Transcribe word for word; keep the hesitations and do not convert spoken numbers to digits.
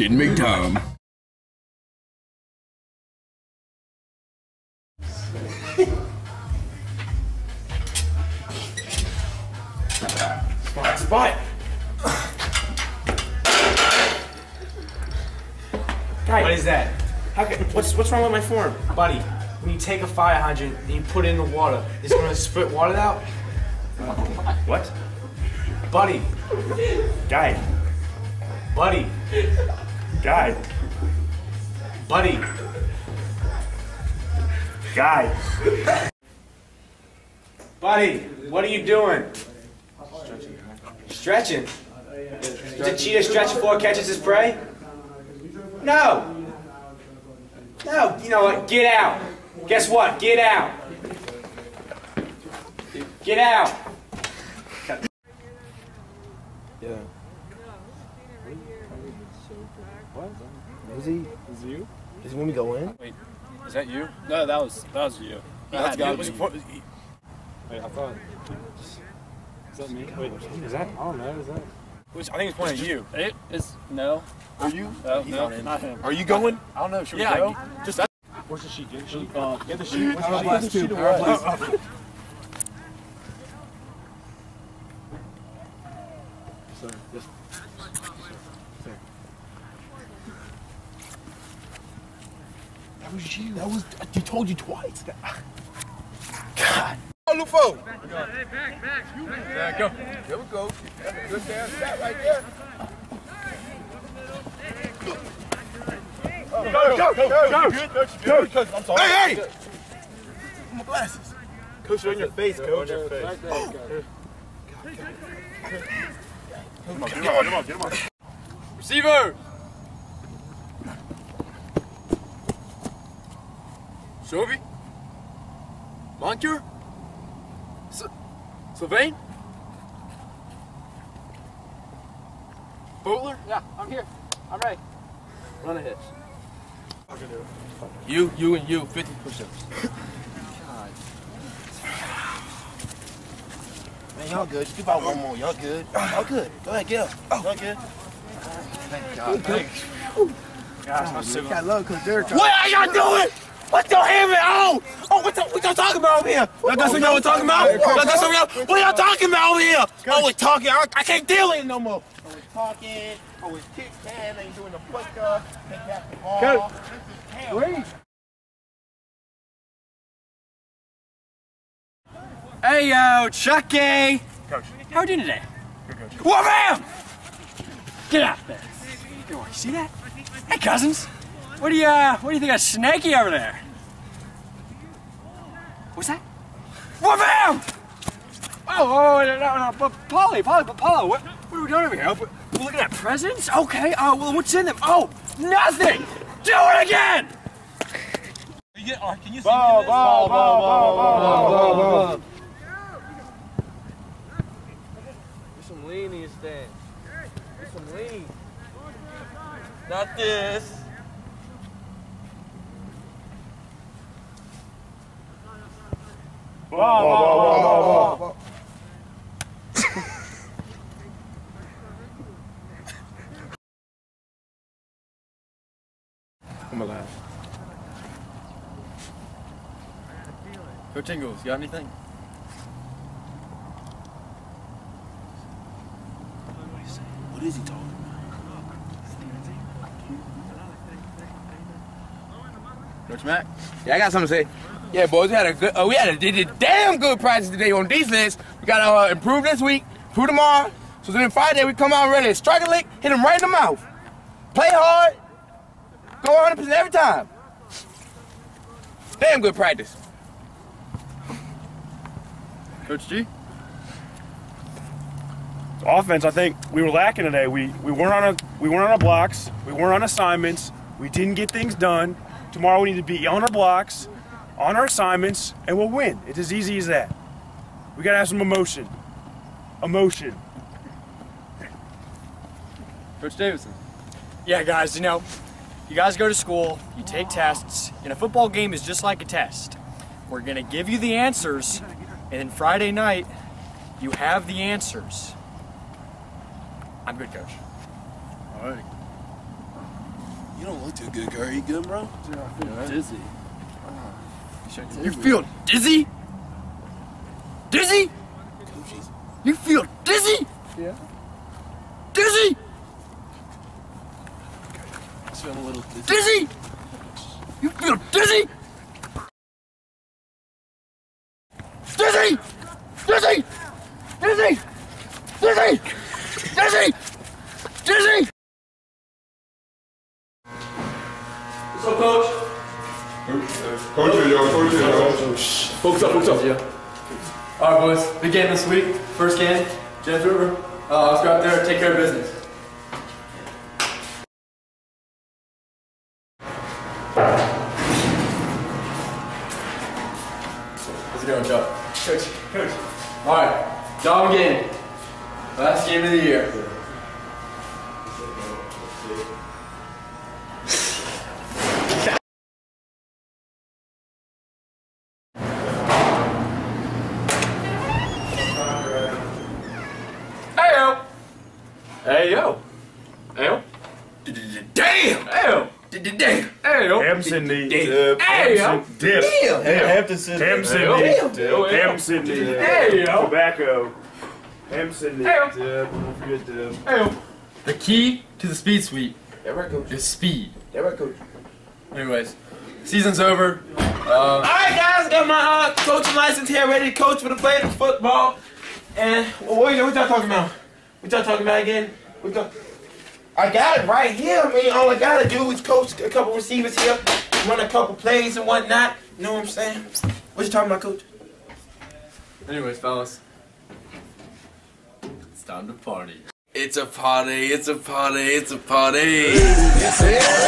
Didn't make time. Spot, spot. Guy, What is that? how can, what's what's wrong with my form? Buddy, when you take a fire hydrant and you put it in the water, it's gonna spit water out? What? Buddy, Guy, buddy, guy, buddy. guy. Buddy, what are you doing? Stretching. Is the cheetah stretch before it catches his prey? No. No, you know what? Get out. Guess what? Get out. Get out. Yeah. What? Was he? Is you? Does he want me to go in? Wait, is that you? No, that was that was you. That's got to be. Wait, I thought. Is that me? Wait, is that? I don't know. Is that? Which I think it's pointing at you. It is no. Are you? No, no, not him. Are you going? I don't know. Should we Yeah, go? just that. Where's the sheet? Get the sheet. Uh, get the sheet. Where's the sheet? All right. Sir, yes. Sir. That was you. That was. I told you twice. God. Oh, Lufo. Hey, back, back. Yeah, go. There we go. That's a good damn shot right there. Go, go, go, go, go, go. I'm sorry. Hey, hey! My glasses. Coach, you're in your face, coach. Your face. Oh. Come on, get him on, get him on, get him on. Receiver. Shovey. Moncure. Sylvain? Butler? Yeah, I'm here. I'm ready. Run a hitch. You, you, and you, fifty push-ups. Man, y'all good. Just give out one more. Y'all good. Y'all good. Go ahead, get up. Y'all good. Thank God. Thanks. Gosh, I love Coach Derek. What are y'all doing? What y'all having? Oh, oh, what y'all what y'all talking about over here? Y'all got something y'all talking about? Y'all got something y'all? What y'all talking about over here? Always talking. I, I can't deal with it no more. Always talking. Always kick can. Ain't doing the push-up. Take back the ball. Wait. Hey, yo, Chucky. Coach. How are we doing today? Good coach. Whoa, man! Get out there. You see that? Hey, cousins. What do you, uh, what do you think of Snaky over there? What's that? Whoa, man! Oh, oh, no, no, no, but Polly, Polly, but Paulo, what, what are we doing over here? We're, we're looking at presents? Okay, oh, well, what's in them? Oh, nothing! Do it again! Can you, uh, can you see Ball, this? ball, ball, ball, ball, ball, ball. There's some lean in your stand. There's some lean. Not this. Ball, ball, ball, ball, ball. I'm alive. Coach Ingles, you got anything? What is he talking about? Coach Mack? Yeah, I got something to say. Yeah, boys, we had a good, uh, we had a did a damn good practice today on defense. We got to uh, improve this week, improve tomorrow. So then Friday we come out ready to strike a lick, hit him right in the mouth. Play hard, go one hundred percent every time. Damn good practice. Coach G? Offense, I think we were lacking today. We we weren't on a we weren't on our blocks. We weren't on assignments. We didn't get things done. Tomorrow we need to be on our blocks, on our assignments, and we'll win. It's as easy as that. We gotta have some emotion. Emotion. Coach Davidson? Yeah, guys, you know, you guys go to school, you take tests, and a football game is just like a test. We're going to give you the answers, and then Friday night, you have the answers. I'm good, Coach. All right. You don't look too good, Curry. You good, bro? Dude, I feel dizzy. You feel dizzy? Dizzy? You feel dizzy? Yeah. Dizzy? I feel a little dizzy. Dizzy? You feel dizzy? Dizzy! Dizzy! Dizzy! Dizzy! Dizzy! Dizzy! What's up, Coach? Coach, yo, coach, yo. Focus up, focus up. Yeah. All right, boys. Big game this week. First game, James River. Uh, let's go out there and take care of business. How's it going, Chuck? Coach, coach. All right, dog game. Last game of the year. Hey yo! Hey yo! Damn! Hey yo! Damn! Hey yo! Hampton Sydney. Damn! Hey yo! Dip. Damn! Hampton Sydney. Ham Sydney. Ham Sydney. Hey yo! Tobacco. Ham Sydney. Hey yo! Dip. Don't forget Dip. Hey yo! The key to the speed sweep Yeah, right, coach. is speed. Yeah, right, coach. Anyways, season's over. Uh, All right, guys, got my uh, coaching license here, ready to coach for the playing of football. And well, what, what y'all talking about? What y'all talking about again? What y'all? I got it right here. I mean, all I gotta do is coach a couple receivers here, run a couple plays and whatnot. You know what I'm saying? What you talking about, coach? anyways, fellas, it's time to party. It's a party, it's a party, it's a party. Yes,